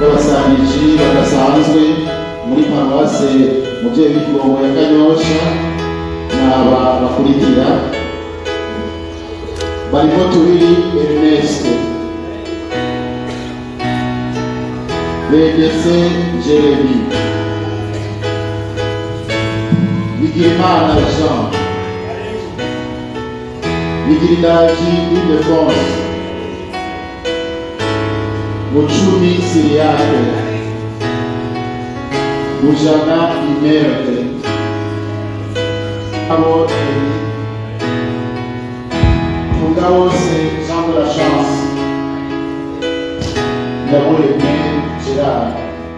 b'abasangiji badasanzwe muri paruwase Muvyeyi w'Ikigongo ya Kanyosha n'aba bakurikira barimo Tubiri Ernest, Begese Jeremy, Bigirimana Jean, Bigirindaji Ildefonse, Muchumi Siriake, Mujana Imerte, Abo Fundawose Jean de la Chance, Ndabuleme Gerard.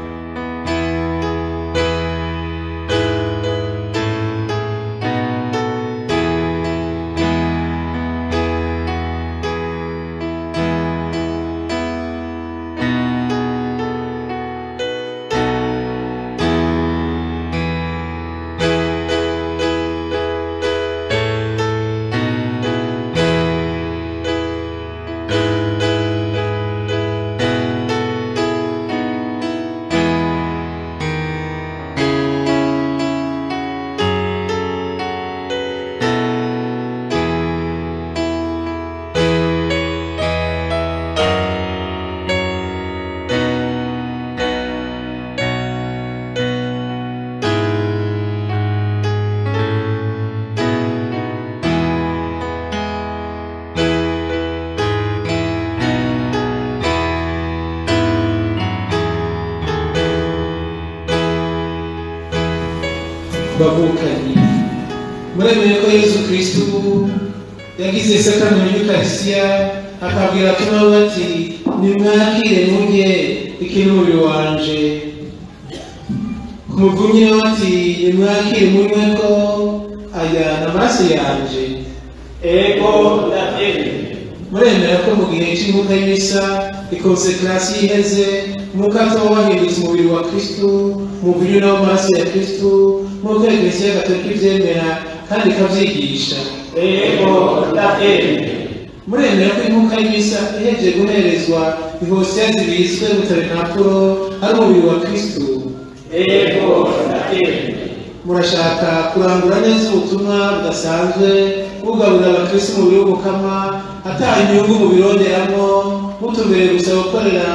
Bavukanye muremeye ko Yesu Kristo yagize sakramento y'Ukaristiya akabwira atumwa ati nimwakire murye iki n'umubiri wanje, kumuvumye ati nimwakire munywe ko aya n'amaraso yanje. Ego ndabyemeye. Muremera ko mu gihe cy'imbuga y'imisa ikonsekrasiyo iheze umukato wahindutse umubiri wa Kristo, umubiri n'amaraso ya Kristo nk'uko Ekleziya Gatolika ibyemera kandi ikabyigisha. Ego ndabyemeye. Muremera ko imbuga y'imisa ihejeje guherezwa ihostia zibitswe mu tabernakulo ari umubiri wa Kristo. Ego ndabyemeye. Murashaka kurangura neza ubutumwa budasanzwe bugaburira abakristo umubiri w'umukama atari inyungu mubironderamo mutumbere gusa gukorera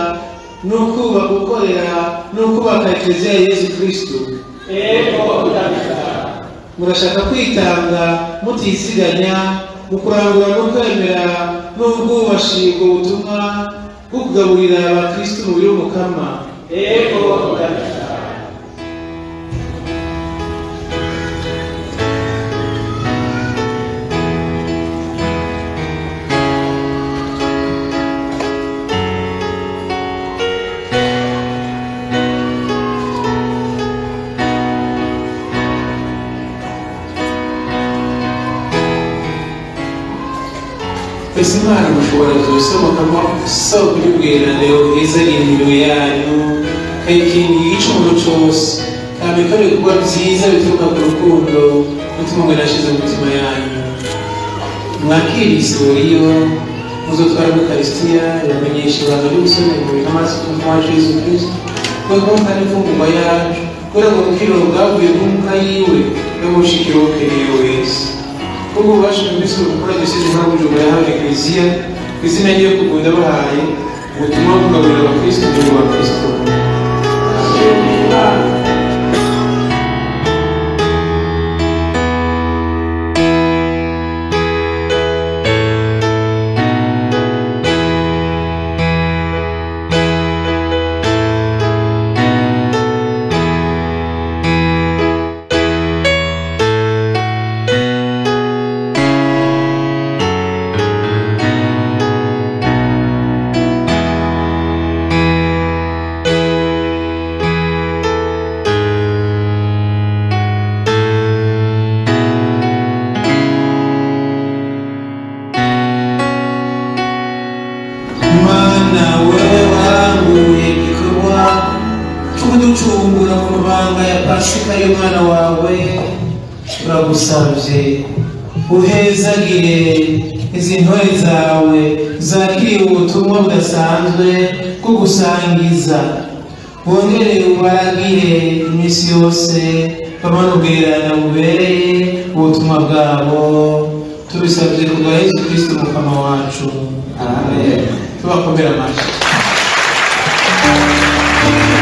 n'ukubaka Ekleziya ya Yesu Kristo. Ego ndabishaka. Murashaka kwitanga mutisiganya mu kurangura no kwemera n'ubwubashi ubwo butumwa bwo kugaburira abakristo umubiri w'umukama. Ego ndabishaka. Ese Imana mushobora kubisohokamo isoko y'ubwirane bwiza n'indero yanyu kayikinga igicumuro cyose kandi ikora ibikorwa byiza bituruka ku rukundo mutima ngo nashize mu mitima yanyu. Mwakira isuriyo muzotwara mu Ukaristiya yamenyesha ibanga ry'ubusore mu n'amaraso y'Umwami Yesu Kristo kuko kandi imfungurwa yacu kubera ngo ubukiro bwavuye mu mwuka yiwe no mu bushikiro bw'ukiriye wese. Kuko ubasha Kristo gukora dosize nka Bujumbura yahawe Ekleziya ku izina ryo kugunda bahaye ubutumwa bwo kugaburira abakristo umubiri wa Kristo. Kuducungura mu mabanga ya Pasika y'umwana wawe turagusabye uhezagire izi ntore zawe zakiriye ubutumwa budasanzwe bwo gusangiza wongere ubaragire iminsi yose bamara ubwerana bubereye ubutumwa bwabo tubisabye ku bwa Yesu Kristo umukama wacu amen. Tubakomera amashyi.